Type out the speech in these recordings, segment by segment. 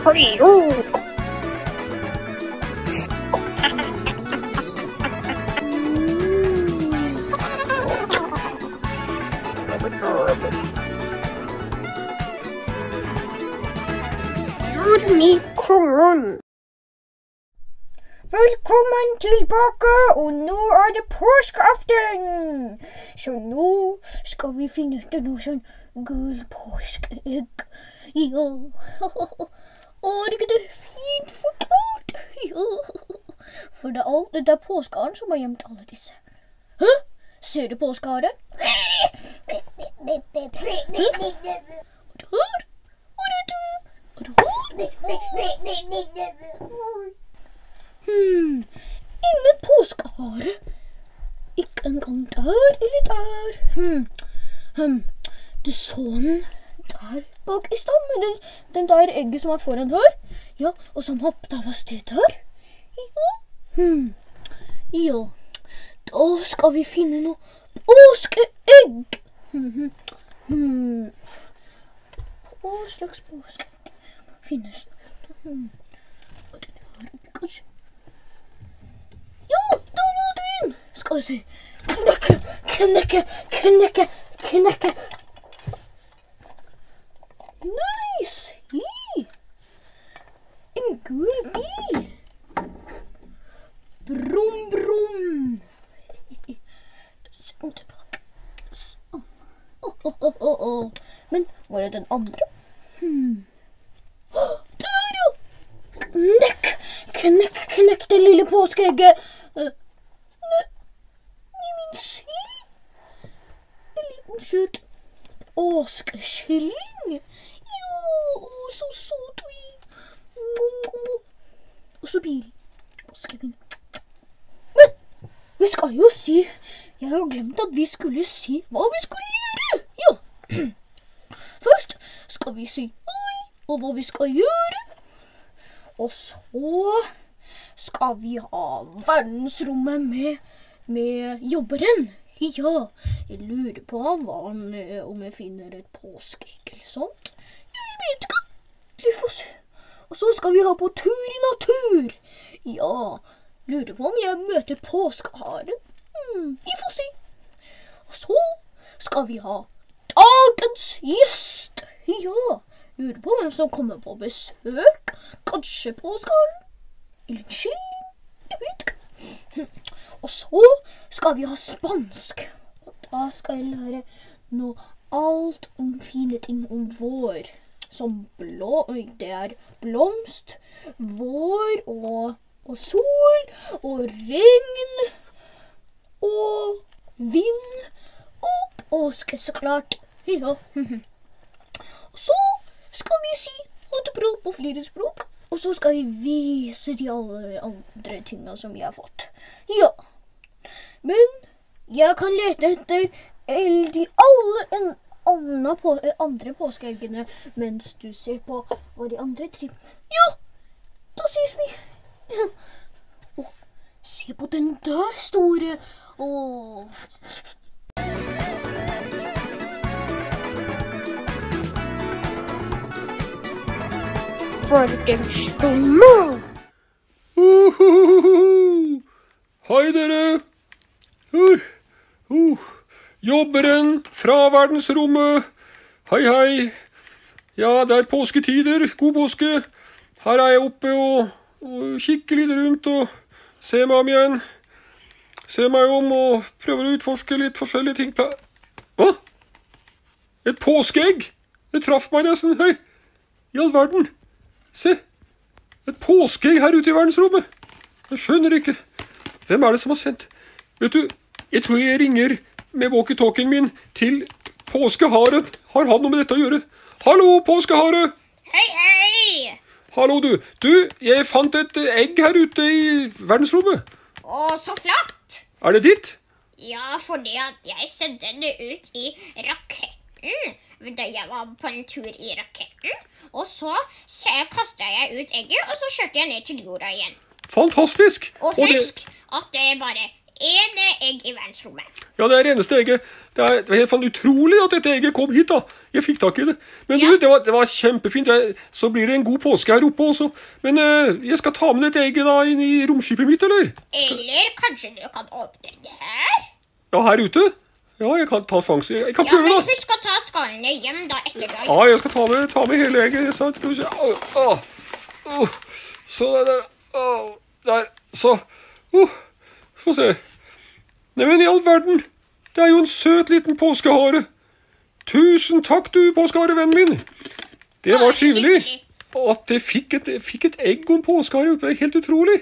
Hallo! Velkommen tilbake, og nå det påskeaften! Så nå skal vi finne ut noe sånn gul påskeegg. Ja, ikke det fint forklart? Ja, for det er påskeharen som har gjemt alle disse. Hæ? Ser du påskeharen? Ingen påskehare. Ikke engang der eller der. Du så den der bak i stammen. Den der egget som foran her. Ja, og som hoppet av sted der. Ja. Ja. Da skal vi finne noe påskeegg. Hva slags påskeegg finnes det? Kanskje. Ja, da lå den! Skal vi se. Knekke. Nice! En gul bil. Brum. Sånn tilbake. Sånn. Men var det den andre? Der, ja! Knekk det lille påskeegget. Se. En liten søt påskekylling. Ja, så søt vi. Og så bil. Påskeeggen. Men vi skal jo si. Jeg har glemt at vi skulle si hva vi skulle gjøre. Ja. Først skal vi si oi, og hva vi skal gjøre. Og så skal vi ha verdensrommet med jobberen. Ja, jeg lurer på om jeg finner et påskeegg eller sånt. Jeg vet ikke. Vi får se. Og så skal vi ha på tur i natur. Ja, lurer på om jeg møter påskeharen. Vi får se. Og så skal vi ha dagens gjest. Ja, lurer på hvem som kommer på besøk. Kanskje påskeharen? Eller en kylling? Jeg vet ikke. Og så skal vi ha spansk. Og da skal jeg lære noe alt om fine ting om vår. Som det blomst, vår og sol og regn og vind og påske, så klart. Ja. Og så skal vi si hoteprat på flere språk. Og så skal jeg vise de alle andre tingene som jeg har fått. Ja. Men jeg kan lete etter de andre påskeeggene mens du ser på hva de andre driver. Ja, da ses vi. Ja. Åh, se på den der store. Åh. For den store. Hei dere. Jobberen fra verdensrommet. Hei. Ja, det påsketider. God påske. Her jeg oppe og kikker litt rundt og ser meg om igjen. Ser meg om og prøver å utforske litt forskjellige ting. Hva? Et påskeegg? Det traff meg nesten. Hei, i all verden. Se, et påskeegg her ute i verdensrommet. Jeg skjønner ikke. Hvem det som har sendt? Vet du, jeg tror jeg ringer med walkie-talkien min til påskeharen. Har han noe med dette å gjøre? Hallo, påskehare! Hei! Hallo, du. Jeg fant et egg her ute i verdensrommet. Å, så flott! Det ditt? Ja, fordi at jeg sendte det ut i raketten da jeg var på en tur i raketten. Og så kastet jeg ut egget, og så kjørte jeg ned til jorda igjen. Fantastisk! Og husk at det er bare en egg i verdensrommet. Ja, det eneste egget. Det er helt utrolig at dette egget kom hit da. Jeg fikk tak i det. Men du, det var kjempefint. Så blir det en god påske her oppe også. Men jeg skal ta med dette egget da inn i romskipet mitt, eller? Eller kanskje du kan åpne den her? Ja, her ute? Ja, jeg kan ta sjansen. Jeg kan prøve da. Ja, men husk å ta skallene hjem da etter dag. Ja, jeg skal ta med hele egget. Så skal vi se. Så der. Der. Så. Få se. Nei, men i all verden. Det er jo en søt liten påskehare. Tusen takk du, påskehare, vennen min. Det var trivelig. Og at jeg fikk et egg og en påskehare. Det er helt utrolig.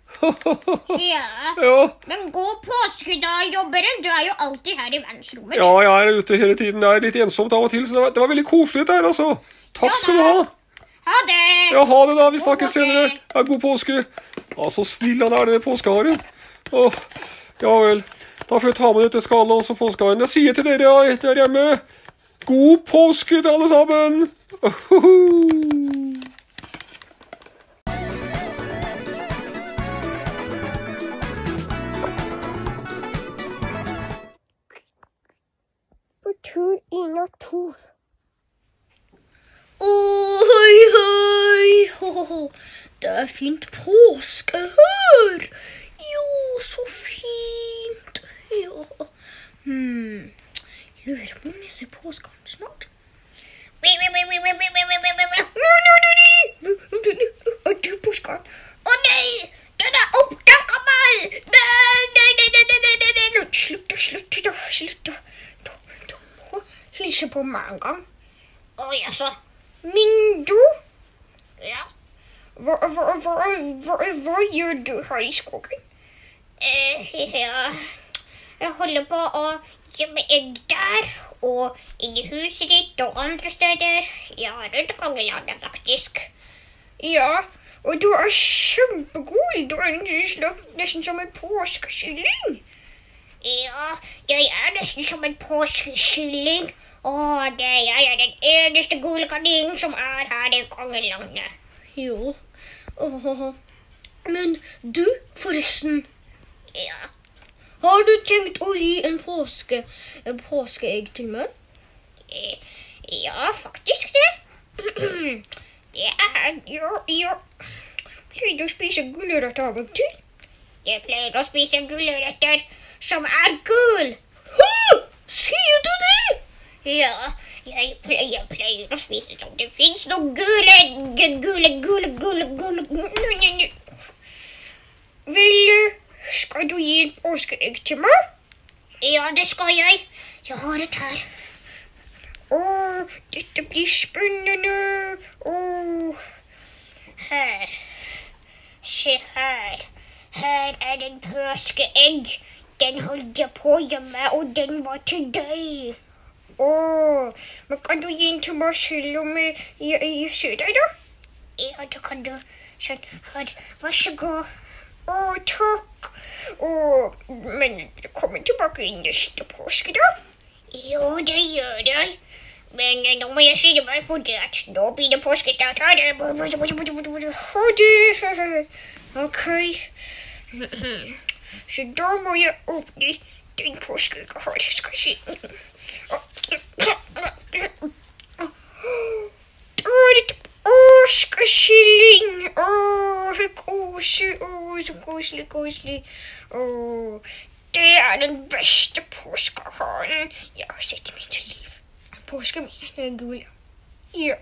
Ja, men god påske da, jobberen. Du er jo alltid her i verdensrommet. Ja, jeg er ute hele tiden. Det er litt ensomt av og til, så det var veldig koselig der, altså. Takk skal du ha. Ha det. Ja, ha det da. Vi snakkes senere. Ja, god påske. Ja, så snill han er, det påskeharen. Ja vel. Da får jeg ta med dette skallet også, påskeharen. Jeg sier til dere der hjemme, god påske til alle sammen. Tur i natur. Hei, hei. Det er fint påske her. Jo, så fint. Ja. Lurer på om jeg ser påskeharen snart. Er du påskeharen? Å nei, den er oppgammel. Nei. Slutt da. Hilse på meg en gang. Å, jaså. Men du, Ja. hva gjør du her i skogen? Ja. Jeg holder på å gjemme egg der, og inni huset ditt og andre steder. Ja, rundt kongelandet faktisk. Ja, og du er kjempegod. Du er nesten som en påskekylling. Ja, jeg er nesten som en påskekylling. Og jeg er den eneste gule kaninen som er her i kongelandet. Jo. Men du, forresten. Ja. Har du tenkt å gi en påskeegg til meg? Ja, faktisk det. Det er... Ja. Pleier du å spise gulrøtter av og til? Jeg pleier å spise gulrøtter som er gul. Hæ? Sier du det? Ja, jeg pleier å spise som det finnes noen gule. Vel, skal du gi en påskeegg til meg? Ja, det skal jeg. Jeg har det her. Dette blir spennende. Her. Se her. Her er det en påskeegg. Den holdt jeg på hjemme, og den var til deg. Men kan du gi den til meg selv om jeg ser deg da? Ja, det kan du. Sånn, her. Vær så god. Takk. Men du kommer tilbake i neste påske da? Jo, det gjør jeg. Men nå må jeg skynde meg for det at nå blir det påske snart. Ha det. Ha det. Ok. Så da må jeg åpne den påskeegget her, skal jeg si. Påskekylling! Så koselig. Det er den beste påskeharen jeg har sett i mitt liv. Påsken min er gul. Ja.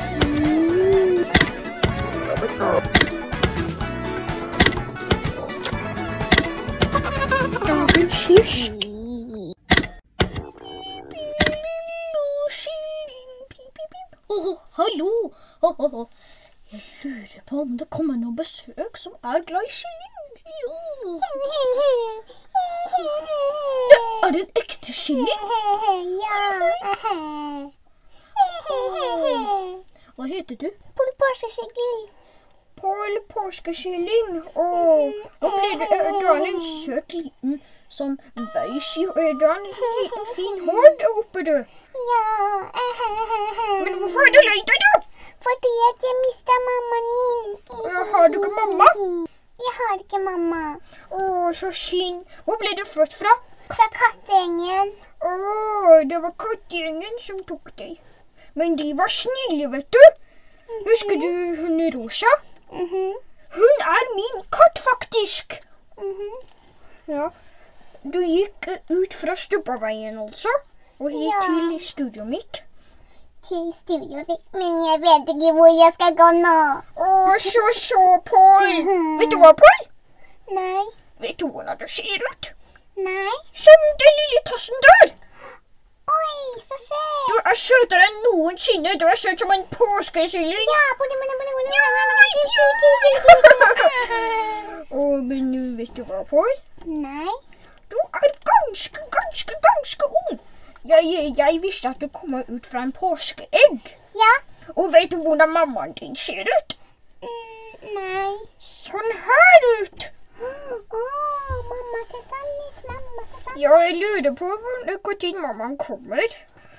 Dagens fisk. Hallo. Jeg lurer på om det kommer noen besøk som er glad i kylling. Er det en ekte kylling? Ja. Hva heter du? Påskekylling. Påskekylling. Du har en søt liten sånn veiskiv. Du har en liten fin hår der oppe, du. Ja. Men hvorfor er du lei deg, da? Fordi at jeg mistet mammaen min. Har du ikke mamma? Jeg har ikke mamma. Så synd. Hvor ble du født fra? Fra kattegjengen. Det var kattegjengen som tok deg. Men de var snille, vet du. Husker du hun Rosa? Hun min katt, faktisk. Ja. Du gikk ut fra Stubbaveien, altså, og hit til studioet mitt. Til studioet ditt, men jeg vet ikke hvor jeg skal gå nå. Så, Paul. Vet du hva, Paul? Nei. Vet du hvordan du ser ut? Nei. Som den lille tassen der. Oi, så søt. Du søtere enn noensinne. Du søt som en påskesylling. Ja, men vet du hva, Paul? Nei. Du ganske ung. Jeg visste at du kommer ut fra en påskeegg. Ja. Og vet du hvordan mammaen din ser ut? Nei. Sånn her ut. Mamma ser sånn ut, Ja, jeg lurer på hvor tid mammaen kommer.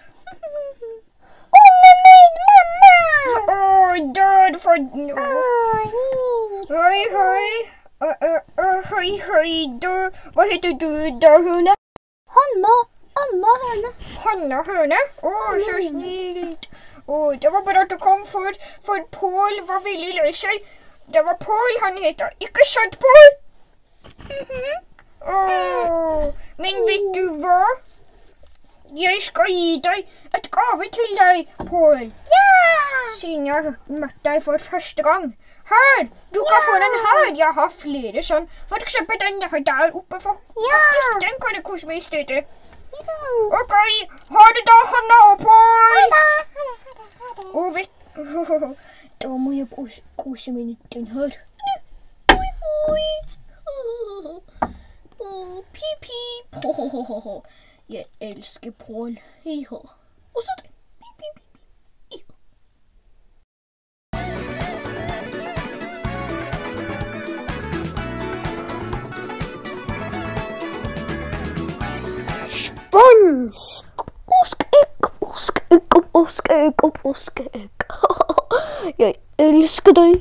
Nei, mamma! Død for... Hei. Hei, hva heter du da, Høne? Hanna Høne? Så snilt. Det var bare at du kom for Paul var veldig lei seg. Det var Paul han heter. Ikke sant, Paul? Men vet du hva? Jeg skal gi deg et gave til deg, Paul. Ja! Siden jeg møtte deg for første gang. Her! Du kan få den her. Jeg har flere sånn. For eksempel den der oppe for. Faktisk, den kan du kose meg i stedet. Ok, ha det da, Hanna og Paul. Og vet da må jeg kose meg med den her. Hoi. Pip, pip. Jeg elsker Paul. Og så det. Pip, pip, pip. Påskeegg. Jeg elsker deg.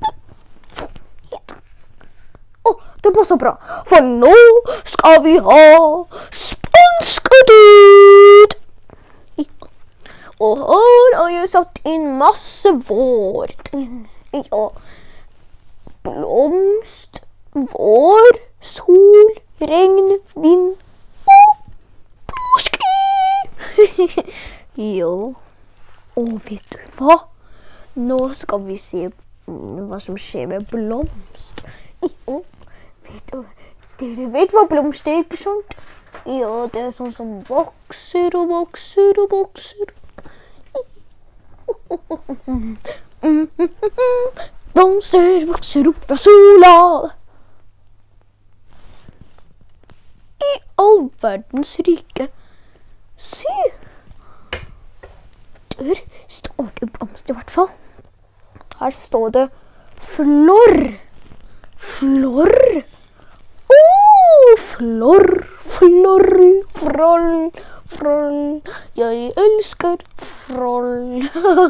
Det passer bra, for nå skal vi ha spanskedyd. Og her har jeg satt inn masse vårting. Ja, blomst, vår, sol, regn, vind og påske. Ja, og vet du hva? Nå skal vi se hva som skjer med blomst. Ja. Dere vet hva blomst er, ikke sant? Ja, det er sånn som vokser og vokser og vokser. Blomster vokser opp fra sola. I all verdens rike. Se. Der står det blomst i hvert fall. Her står det flor. Flor. Froll. Jeg elsker froll.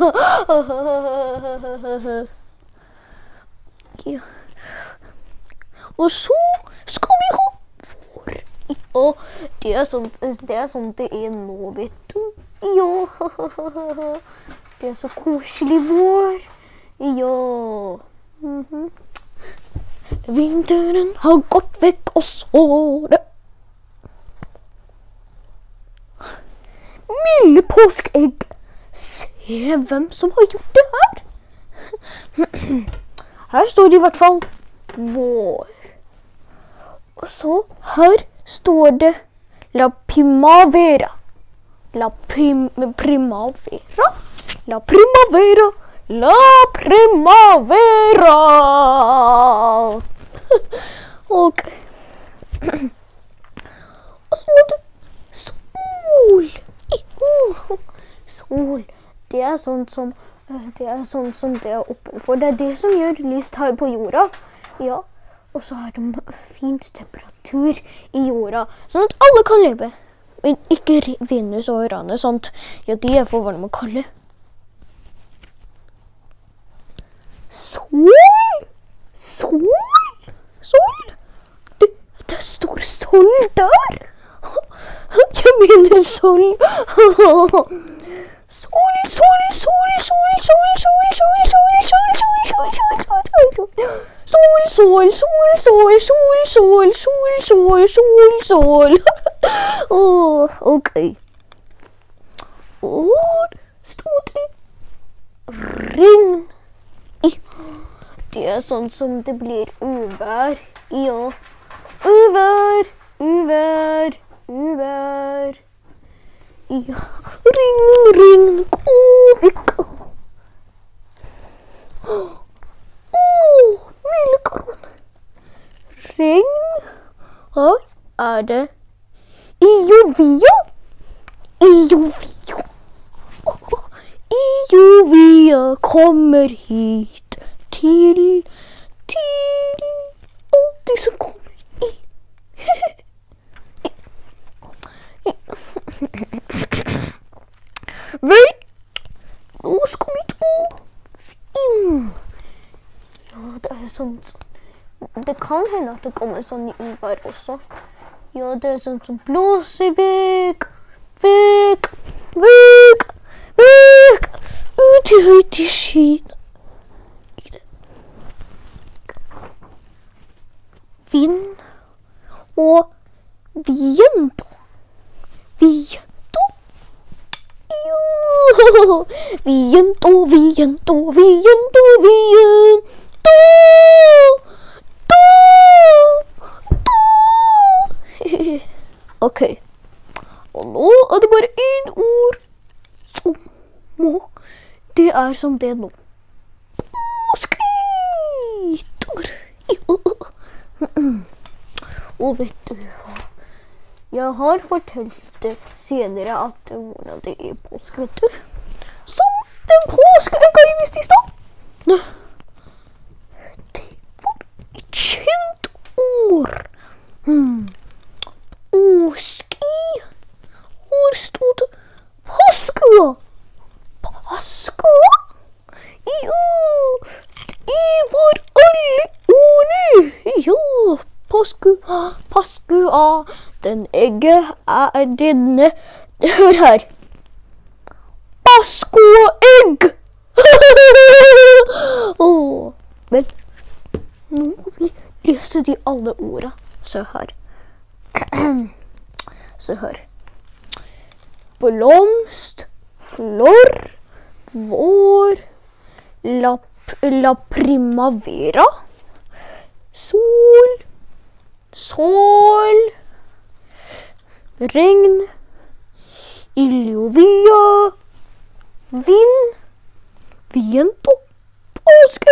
Ja. Og så skal vi ha vår. Ja, det er sånn det er nå, vet du. Ja, det er så koselig vår. Ja. Vinteren har gått vekk, og så det. Milde påskeegg. Se hvem som har gjort det her. Her står det i hvert fall vår. Og så her står det la primavera. La primavera. Og så er det sol. Sol. Det er sånn som det er oppenfor. Det er det som gjør lyst her på jorda. Ja. Og så er det fint temperatur i jorda, sånn at alle kan leve. Men ikke Venus og Uranus, sånt. Ja, de er for varme og kalde. Sol. Okay. Og stod det ring. Det sånn som det blir uvær. Ja. Uvær. Ja. Ring, gå vekk. Melkeron. Regn. Her det Iovia. Iovia kommer hit til alt de som kommer i. Vel, nå skal vi gå inn. Ja, det sånn. Det kan hende at det kommer sånn i uvær også. Ja, det sånn som blåser vekk. Ut i høyt i skyen. Vind og viento. Jo, viento. Ok, og nå det bare en ord som må, det som det nå. Påskehytter. Og vet du hva? Jeg har fortalt det senere at hvordan det påske, vet du. Som den påskeegga jeg visste i stad. Det var et kjent ord. Påske. Hvor stod det? Påskua. Jo, det var alle ordene. Jo, påskua. Den egget denne. Hør her. Påskeegg. Men nå må vi lese de alle ordene. Se her. Se her. Blomst, flor, vår, la primavera, sol, regn, Iovia, vind, viento, påske.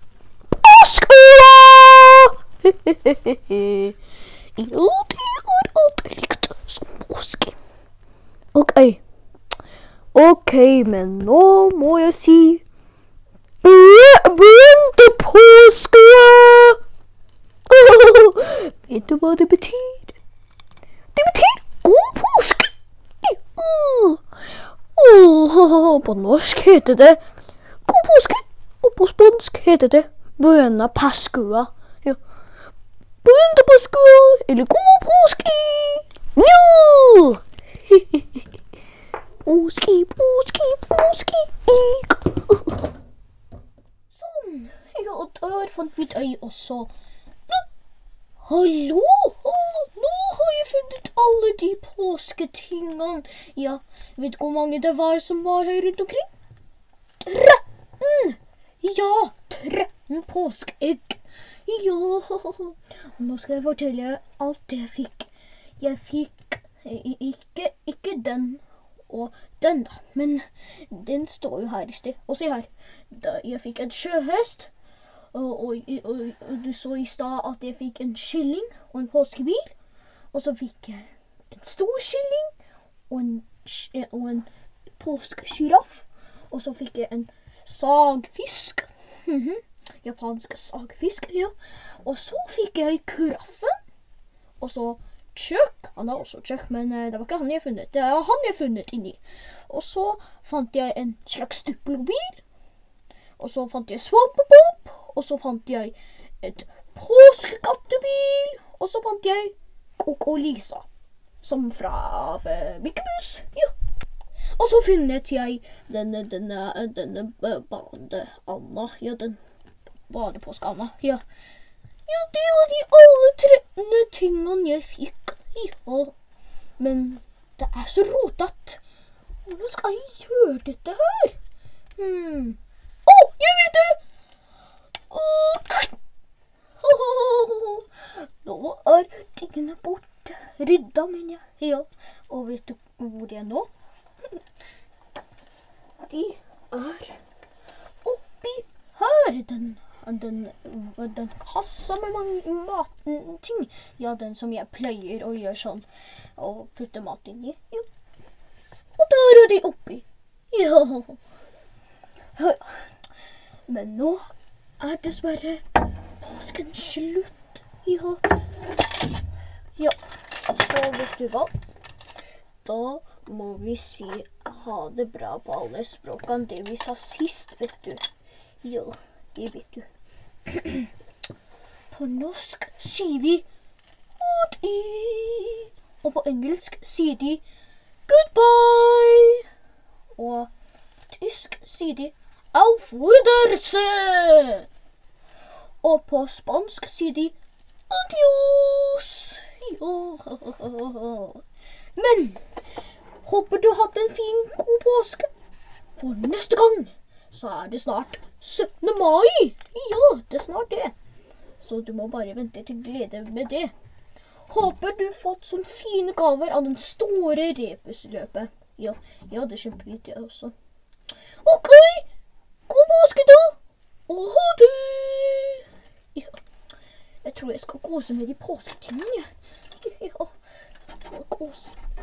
Jo, det har alltid likt som påske. Ok, men nå må jeg si begynte påske. Vet du hva det betyr? Det betyr god påske. På norsk heter det god påske, og på spansk heter det buena pascua. Ja. Buena pascua, eller god påske. Jo! Påske. Sånn. Ja, der fant vi deg også. Hallo? Nå har jeg funnet alle de påsketingene. Ja, vet du hvor mange det var som var her rundt omkring? 13! Ja, 13 påskeegg. Ja, nå skal jeg fortelle alt det jeg fikk. Jeg fikk ikke den og den da, men den står jo her i sted. Og se her, jeg fikk en sjøhest. Og du så i stad at jeg fikk en kylling og en påskebil. Og så fikk jeg en stor kylling og en påskegiraff. Og så fikk jeg en sagfisk. Japansk sagfisk, ja. Og så fikk jeg kuraffen. Og så Chuck. Han har også Chuck, men det var ikke han jeg funnet. Det er han jeg funnet inni. Og så fant jeg en slags duplobil. Og så fant jeg Svampebob. Og så fant jeg et påskekattebil. Og så fant jeg Coco Lisa. som fra Mikke Mus, ja. Og så funnet jeg denne bade-Anna, ja, den badepåske-Anna, ja. Ja, det var de alle 13 tingene jeg fikk, ja. Men det er så rotet. Hvordan skal jeg gjøre dette her? Jeg vet det! Nå er tingene borte. Rydda, mener jeg. Ja, og vet du hvor de er nå? De er oppi her. Den kassa med matting. Ja, den som jeg pleier å gjøre sånn. Og putte mat inn i. Ja. Og der er de oppi. Ja. Men nå er dessverre påsken slutt. Ja. Ja, så vet du hva? Da må vi si ha det bra på alle språkene det vi sa sist, vet du. Ja, det vet du. På norsk sier vi «Odi», og på engelsk sier de «Goodbye», og tysk sier de «Auf Wiedersehen», og på spansk sier de «Adios». Ja. Men håper du har hatt en fin, god påske. For neste gang så er det snart 17. mai. Ja, det er snart det. Så du må bare vente til glede med det. Håper du har fått sånne fine gaver av den store rebusløpet. Ja, det er kjempevidt det også. Ok, god påske da. Og ha det. Ja, jeg tror jeg skal kose med de påsketingene. Ja, kose.